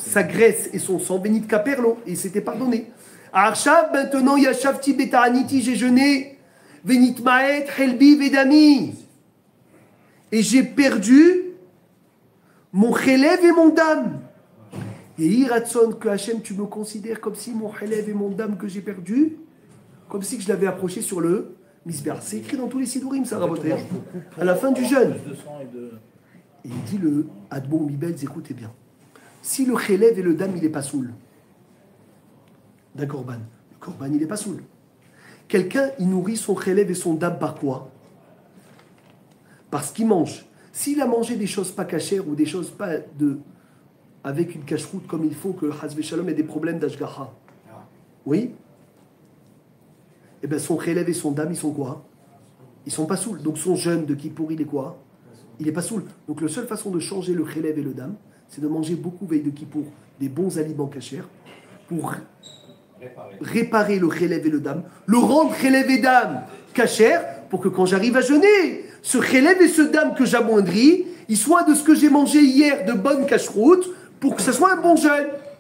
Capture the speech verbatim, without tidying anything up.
sa graisse et son sang, bénit Caperlo, et il s'était pardonné. Arshav, maintenant, Yashavti Beta'aniti, j'ai jeûné, Vénit Maet, Helbi, Vedami. Et j'ai perdu mon chélève et mon dam. Et Iratson, que Hachem, tu me considères comme si mon chélève et mon dam que j'ai perdu, comme si je l'avais approché sur le misber. C'est écrit dans tous les sidourim, ça, Raboter. À la fin du jeûne. Et il dit le Admon Mibelz, écoutez bien. Si le chélève et le dam, il n'est pas saoul, d'un korban, le korban, il n'est pas saoul. Quelqu'un, il nourrit son chélève et son dam par quoi? Parce qu'il mange. S'il a mangé des choses pas cachères ou des choses pas de, avec une cache-route comme il faut, que Hazve Shalom ait des problèmes d'ashgacha. Oui? Eh bien, son chélève et son dam, ils sont quoi? Ils sont pas saouls. Donc son jeûne de Kippour, il est quoi? Il est pas saoul. Donc la seule façon de changer le chélève et le dam, c'est de manger beaucoup veille de Kippour des bons aliments cachers pour réparer, réparer le chélève et le dam, le rendre chélève et dam cachère pour que quand j'arrive à jeûner, ce chélève et ce dam que j'amoindris, il soit de ce que j'ai mangé hier de bonne cache-route pour que ce soit un bon jeûne.